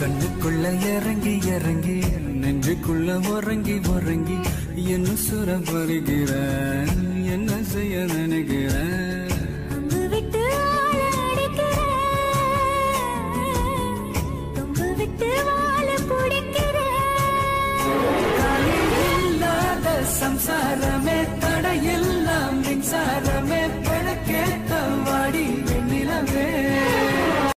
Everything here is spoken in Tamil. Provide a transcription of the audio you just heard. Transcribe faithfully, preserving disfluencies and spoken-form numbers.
கண்ணுக்குள்ள இறங்கி இறங்கி நெஞ்சுக்குள்ள உறங்கி உறங்கி என்ன சுர வருகிற என்ன செய்ய நினைக்கிற संसार में